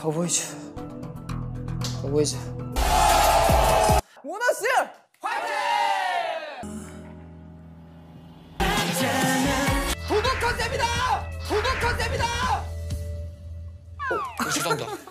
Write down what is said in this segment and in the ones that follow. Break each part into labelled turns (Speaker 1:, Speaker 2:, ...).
Speaker 1: 더 보이즈. 모너스 화이팅! 구독 컨셉이다!
Speaker 2: 죄송합니다.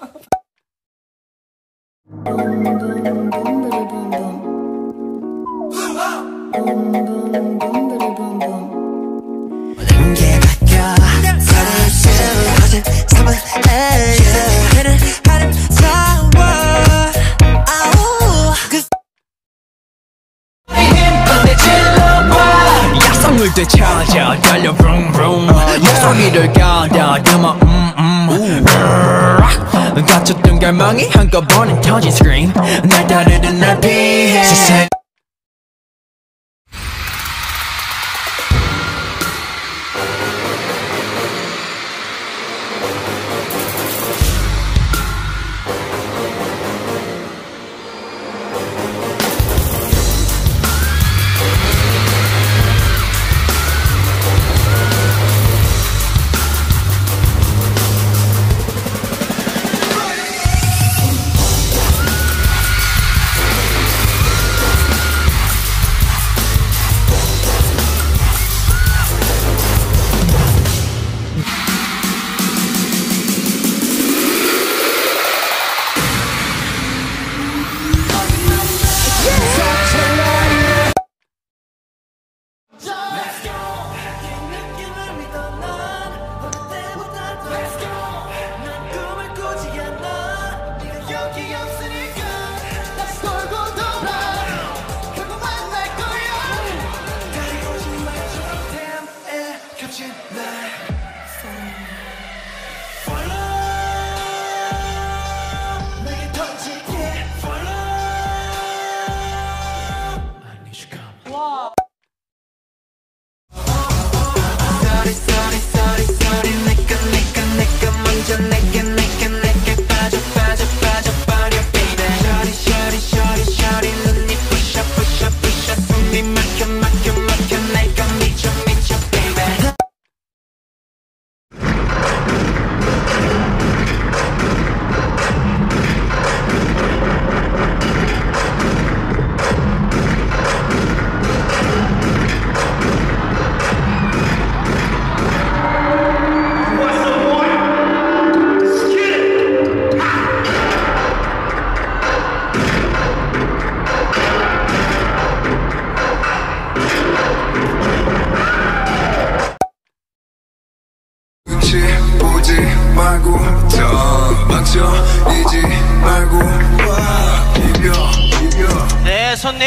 Speaker 3: 약속을 되찾아 달려 vroom vroom 목소리를 가다듬어 갇혔던 갈망이 한꺼번에 터진 scream 날 따르는 날 피해
Speaker 4: 보지 말고 도망쳐이지 말고 이겨
Speaker 3: 네 손님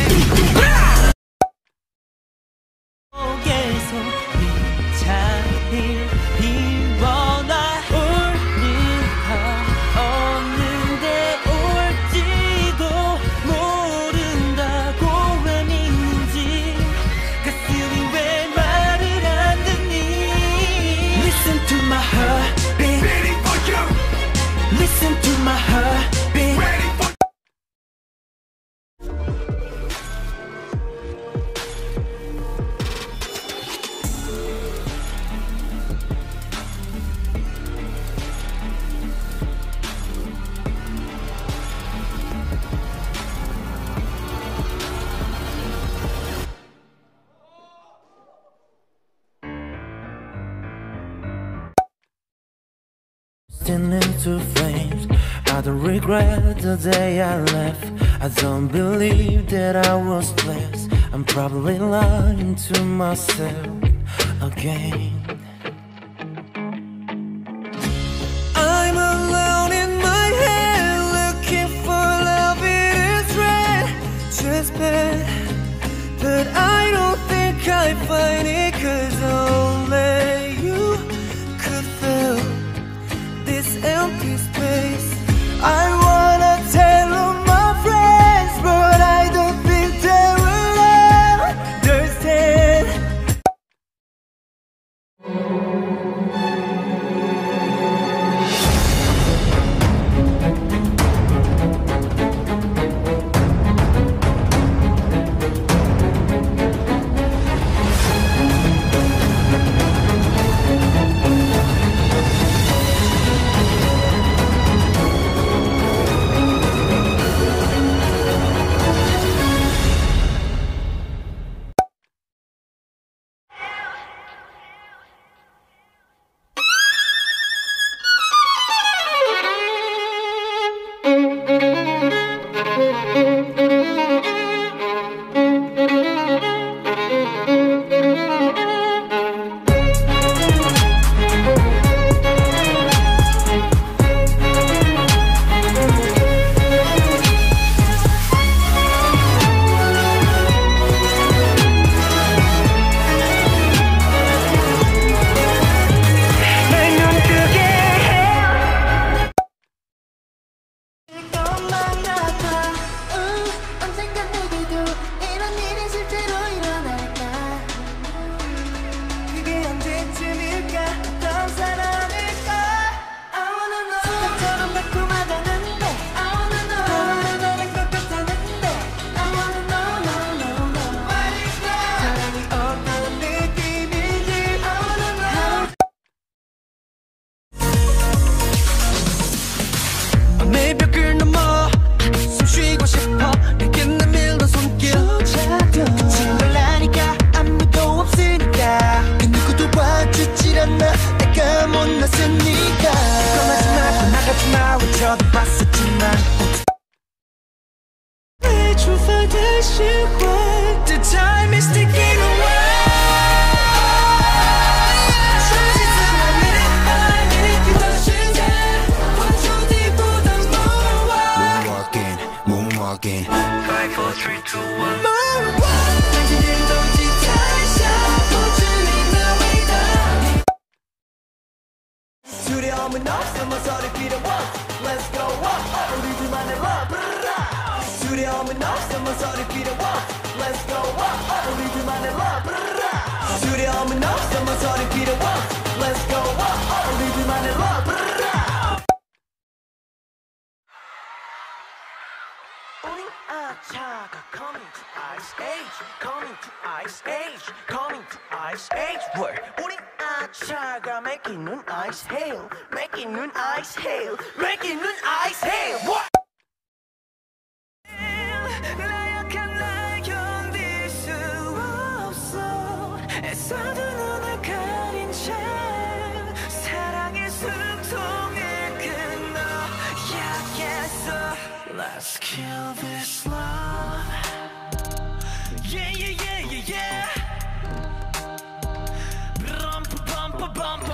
Speaker 5: into flames. I don't regret the day I left. I don't believe that I was blessed. I'm probably lying to myself again. I'm alone in my head, looking for love in its red, just bad. But I don't think I find it, 'cause only you could fill this empty space. I wanna tell all my friends, but I don't think they will understand. 마지막으로 쳐다봤었지만 출발 다시 와 The time is ticking away
Speaker 3: Moonwalking 5, 4, 3, 2, 1
Speaker 5: 두려움은 없어 모서리 필요 없어 Let's go up 우리들만의 love 두려움은 없어 모서리 필요 없어 Let's go up 우리들만의 love 두려움은 없어 모서리 필요 없어 Let's go up 우리들만의 love 우린 아차가 coming to ice age coming to ice age coming to ice age Word 우린 아차가 making ice hail making ice hail making ice hail What 나약한 날 견딜 수 없어 애써도 눈을 가린 채 사랑의 숨통을 끊어 약했어 Let's kill this love Yeah yeah yeah yeah yeah Bum bum bum bum